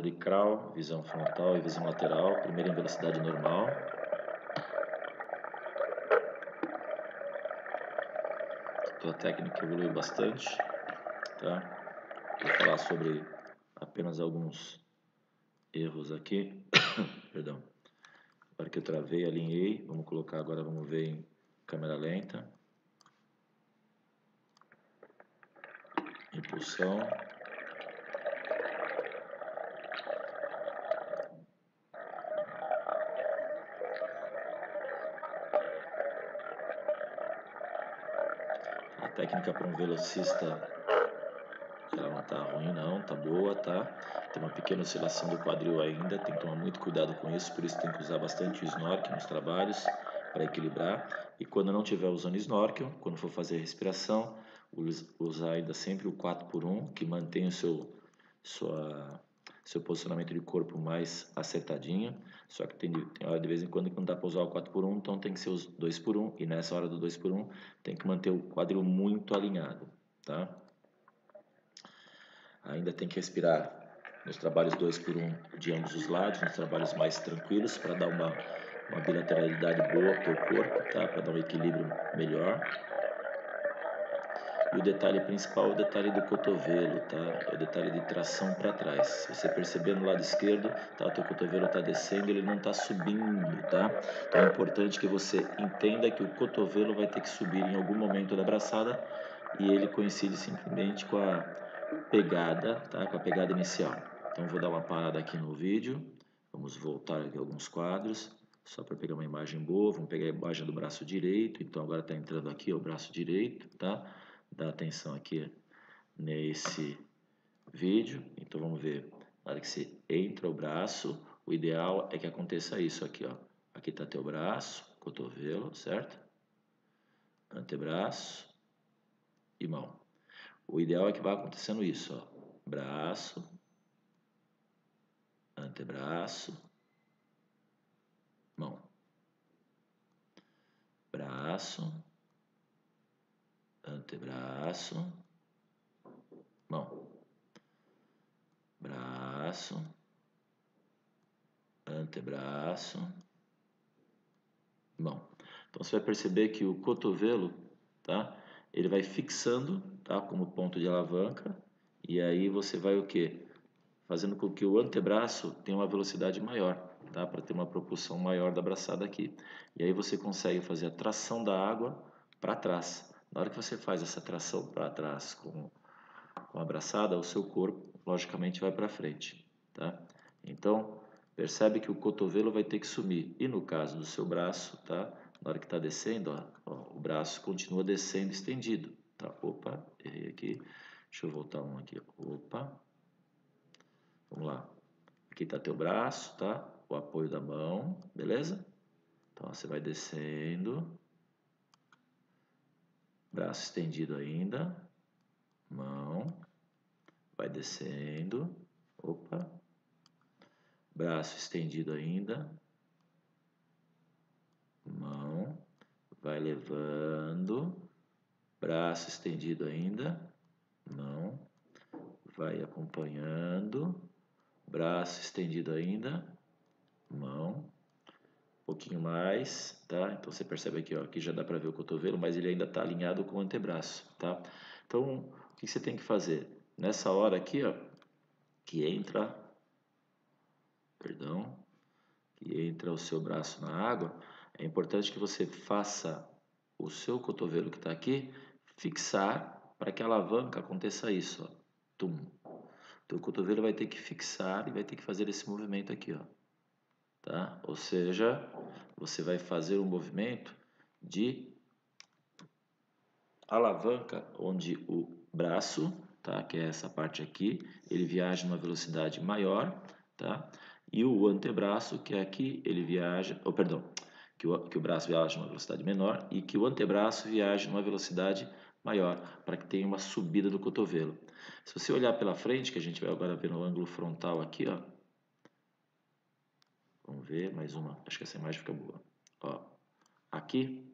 de crawl, visão frontal e visão lateral, primeiro em velocidade normal. Então a técnica evoluiu bastante, tá? Vou falar sobre apenas alguns erros aqui. Perdão. Agora que eu travei, alinhei, vamos colocar agora, vamos ver em câmera lenta. Impulsão. A técnica para um velocista, ela não tá ruim não, tá boa, tá? Tem uma pequena oscilação do quadril ainda, tem que tomar muito cuidado com isso, por isso tem que usar bastante o snorkel nos trabalhos para equilibrar. E quando não estiver usando snorkel, quando for fazer a respiração, usar ainda sempre o 4x1, que mantém o seu posicionamento de corpo mais acertadinho. Só que tem hora de vez em quando que não dá para usar o 4x1, então tem que ser os 2x1, e nessa hora do 2x1 tem que manter o quadril muito alinhado, tá? Ainda tem que respirar nos trabalhos 2x1 de ambos os lados, nos trabalhos mais tranquilos, para dar uma bilateralidade boa para o corpo, tá? Para dar um equilíbrio melhor. E o detalhe principal é o detalhe do cotovelo, tá? É o detalhe de tração para trás. Se você perceber no lado esquerdo, tá? O teu cotovelo está descendo, ele não está subindo, tá? Então é importante que você entenda que o cotovelo vai ter que subir em algum momento da braçada e ele coincide simplesmente com a pegada, tá? Com a pegada inicial. Então vou dar uma parada aqui no vídeo, vamos voltar aqui alguns quadros, só para pegar uma imagem boa. Vamos pegar a imagem do braço direito, então agora está entrando aqui o braço direito, tá? Dá atenção aqui nesse vídeo. Então vamos ver, na hora que você entra o braço, o ideal é que aconteça isso aqui, ó. Aqui está teu braço, cotovelo, certo? Antebraço e mão. O ideal é que vá acontecendo isso, ó. Braço, antebraço, mão. Braço, antebraço, mão. Braço, antebraço, mão. Então você vai perceber que o cotovelo, tá? Ele vai fixando, tá? Como ponto de alavanca, e aí você vai o quê? Fazendo com que o antebraço tenha uma velocidade maior, tá? Para ter uma propulsão maior da braçada aqui. E aí você consegue fazer a tração da água para trás. Na hora que você faz essa tração para trás com a braçada, o seu corpo logicamente vai para frente, tá? Então percebe que o cotovelo vai ter que sumir. E no caso do seu braço, tá? Na hora que está descendo, ó, o braço continua descendo estendido, tá? Opa, errei aqui. Deixa eu voltar um aqui. Opa. Vamos lá. Aqui está teu braço, tá? O apoio da mão, beleza? Então você vai descendo. Braço estendido ainda. Mão. Vai descendo. Opa. Braço estendido ainda. Mão. Vai levando. Braço estendido ainda. Mão. Vai acompanhando. Braço estendido ainda. Mão. Um pouquinho mais, tá? Então você percebe aqui, ó, aqui já dá para ver o cotovelo, mas ele ainda está alinhado com o antebraço, tá? Então, o que você tem que fazer? Nessa hora aqui, ó, que entra o seu braço na água, é importante que você faça o seu cotovelo que está aqui fixar para que a alavanca aconteça isso, ó. Tum. Teu cotovelo vai ter que fixar e vai ter que fazer esse movimento aqui, ó. Tá? Ou seja, você vai fazer um movimento de alavanca, onde o braço, tá? Que é essa parte aqui, ele viaja numa velocidade maior, tá? E o antebraço, que é aqui, ele viaja, que o braço viaja numa velocidade menor e que o antebraço viaja numa velocidade maior, para que tenha uma subida do cotovelo. Se você olhar pela frente, que a gente vai agora ver no ângulo frontal aqui, ó. Vamos ver mais uma. Acho que essa imagem fica boa. Ó, aqui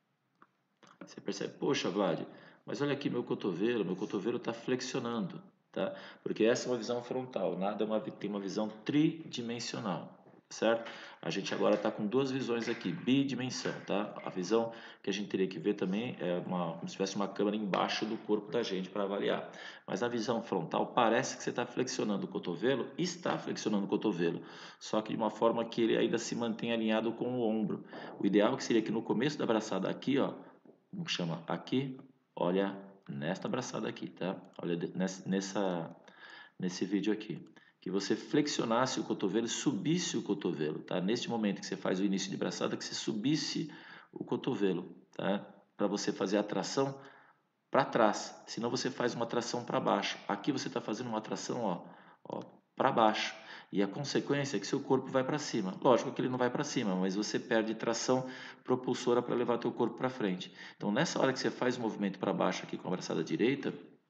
você percebe, poxa, Vlad, mas olha aqui meu cotovelo está flexionando. tá? Porque essa é uma visão frontal, nada tem uma visão tridimensional, certo? A gente agora está com duas visões aqui, bidimensão, tá? A visão que a gente teria que ver também é como se tivesse uma câmera embaixo do corpo da gente para avaliar. Mas a visão frontal parece que você está flexionando o cotovelo, está flexionando o cotovelo, só que de uma forma que ele ainda se mantém alinhado com o ombro. O ideal que seria que no começo da braçada aqui, ó, como chama aqui, olha nesta abraçada aqui, tá? Olha nesse vídeo aqui. Que você flexionasse o cotovelo e subisse o cotovelo, tá? Neste momento que você faz o início de braçada, que você subisse o cotovelo, tá? Para você fazer a tração para trás, senão você faz uma tração para baixo. Aqui você está fazendo uma tração, ó para baixo. E a consequência é que seu corpo vai para cima. Lógico que ele não vai para cima, mas você perde tração propulsora para levar teu corpo para frente. Então, nessa hora que você faz o movimento para baixo aqui com a braçada direita,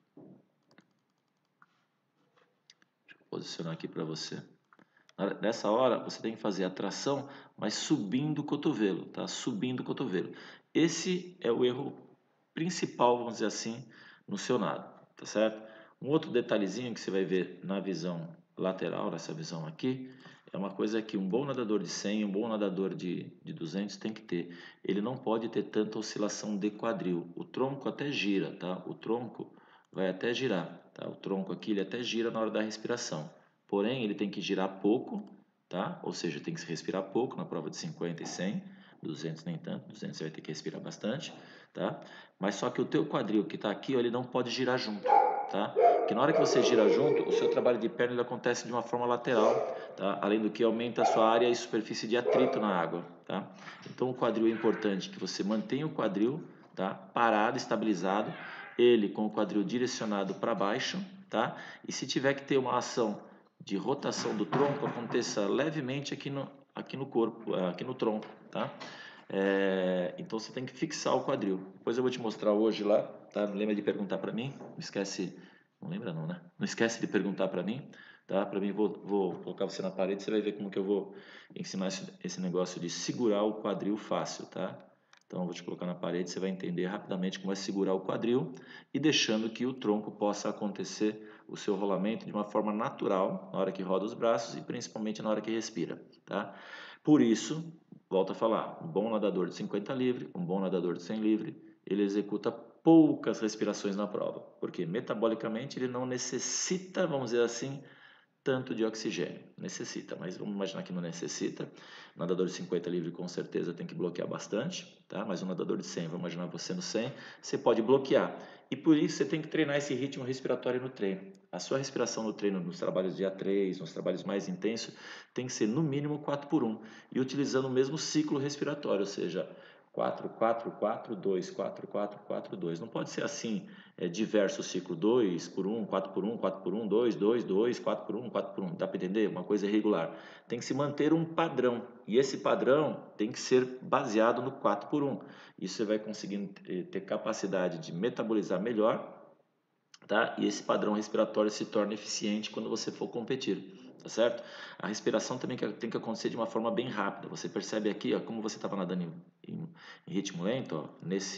deixa eu posicionar aqui para você. Nessa hora, você tem que fazer a tração, mas subindo o cotovelo, tá? Subindo o cotovelo. Esse é o erro principal, vamos dizer assim, no seu nado, tá certo? Um outro detalhezinho que você vai ver na visão lateral, nessa visão aqui, é uma coisa que um bom nadador de 100, um bom nadador de 200 tem que ter. Ele não pode ter tanta oscilação de quadril. O tronco até gira, tá? O tronco vai até girar, tá? O tronco aqui, ele até gira na hora da respiração. Porém, ele tem que girar pouco, tá? Ou seja, tem que se respirar pouco na prova de 50 e 100, 200 nem tanto, 200 você vai ter que respirar bastante, tá? Mas só que o teu quadril que está aqui, ó, ele não pode girar junto, tá? Porque na hora que você gira junto, o seu trabalho de perna ele acontece de uma forma lateral, tá? Além do que aumenta a sua área e superfície de atrito na água, tá? Então o quadril é importante que você mantenha o quadril, tá? Parado, estabilizado, ele com o quadril direcionado para baixo, tá? E se tiver que ter uma ação de rotação do tronco, aconteça levemente aqui no corpo, aqui no tronco, tá? Então você tem que fixar o quadril. Depois eu vou te mostrar hoje lá, tá? Não lembra de perguntar para mim, não esquece, não lembra não, né? Não esquece de perguntar para mim, tá? Para mim vou colocar você na parede, você vai ver como que eu vou ensinar esse negócio de segurar o quadril fácil, tá? Então eu vou te colocar na parede, você vai entender rapidamente como é segurar o quadril e deixando que o tronco possa acontecer o seu rolamento de uma forma natural na hora que roda os braços e principalmente na hora que respira, tá? Por isso, volto a falar, um bom nadador de 50 livre, um bom nadador de 100 livre, ele executa poucas respirações na prova, porque metabolicamente ele não necessita, vamos dizer assim, tanto de oxigênio. Necessita, mas vamos imaginar que não necessita. O nadador de 50 livre com certeza tem que bloquear bastante, tá? Mas um nadador de 100, vamos imaginar você no 100, você pode bloquear. E por isso você tem que treinar esse ritmo respiratório no treino. A sua respiração no treino, nos trabalhos de A3, nos trabalhos mais intensos, tem que ser no mínimo 4 por 1 e utilizando o mesmo ciclo respiratório, ou seja, 4, 4, 4, 2, 4, 4, 4, 2. Não pode ser assim, diverso ciclo 2 por 1, 4 por 1, 4 por 1, 2, 2, 2, 4 por 1, 4 por 1. Dá para entender? Uma coisa irregular. Tem que se manter um padrão. E esse padrão tem que ser baseado no 4 por 1. Isso você vai conseguir ter capacidade de metabolizar melhor, tá? E esse padrão respiratório se torna eficiente quando você for competir. Tá certo? A respiração também tem que acontecer de uma forma bem rápida. Você percebe aqui, ó, como você estava nadando em ritmo lento, ó,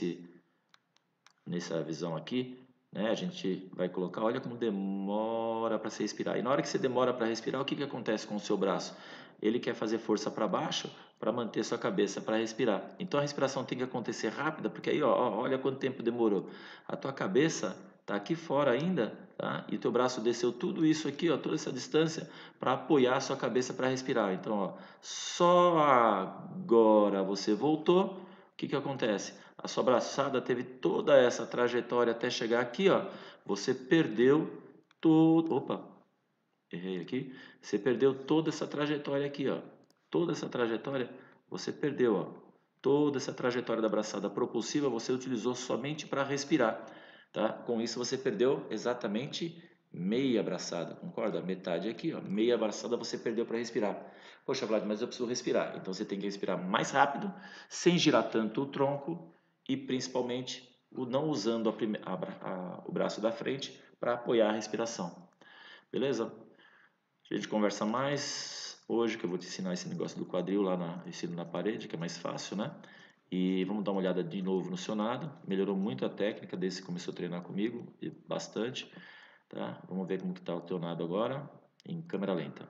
nessa visão aqui, né? A gente vai colocar, olha como demora para se respirar. E na hora que você demora para respirar, o que acontece com o seu braço? Ele quer fazer força para baixo para manter sua cabeça para respirar. Então a respiração tem que acontecer rápida, porque aí, ó, olha quanto tempo demorou. A tua cabeça está aqui fora ainda, tá? E o teu braço desceu tudo isso aqui, ó, toda essa distância para apoiar a sua cabeça para respirar. Então, ó, só agora você voltou, o que acontece? A sua braçada teve toda essa trajetória até chegar aqui, ó. Você perdeu todo. Opa, errei aqui. Você perdeu toda essa trajetória aqui, ó. Toda essa trajetória você perdeu, ó. Toda essa trajetória da braçada propulsiva você utilizou somente para respirar, tá? Com isso você perdeu exatamente meia braçada, concorda? Metade aqui, ó. Meia braçada você perdeu para respirar. Poxa, Vlad, mas eu preciso respirar. Então você tem que respirar mais rápido, sem girar tanto o tronco e principalmente não usando o braço da frente para apoiar a respiração. Beleza? A gente conversa mais hoje, que eu vou te ensinar esse negócio do quadril lá ensino na parede, que é mais fácil, né? E vamos dar uma olhada de novo no seu nado. Melhorou muito a técnica desde que começou a treinar comigo, e bastante. tá? Vamos ver como que está o teu nado agora, em câmera lenta.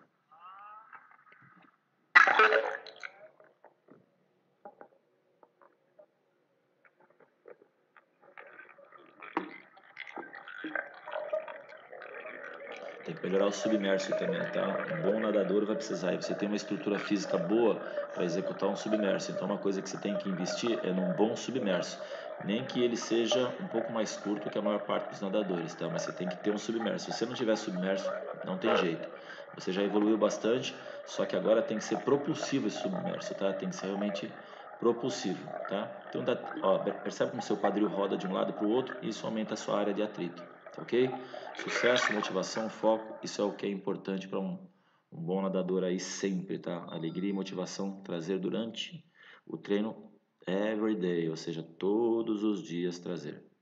Tem que melhorar o submerso também, tá? Um bom nadador vai precisar, e você tem uma estrutura física boa para executar um submerso. Então, uma coisa que você tem que investir é num bom submerso. Nem que ele seja um pouco mais curto que a maior parte dos nadadores, tá? Mas você tem que ter um submerso. Se você não tiver submerso, não tem jeito. Você já evoluiu bastante, só que agora tem que ser propulsivo esse submerso, tá? Tem que ser realmente propulsivo, tá? Então, ó, percebe como seu quadril roda de um lado para o outro? Isso aumenta a sua área de atrito, ok? Sucesso, motivação, foco, isso é o que é importante para um bom nadador aí sempre, tá? Alegria e motivação trazer durante o treino every day, ou seja, todos os dias trazer.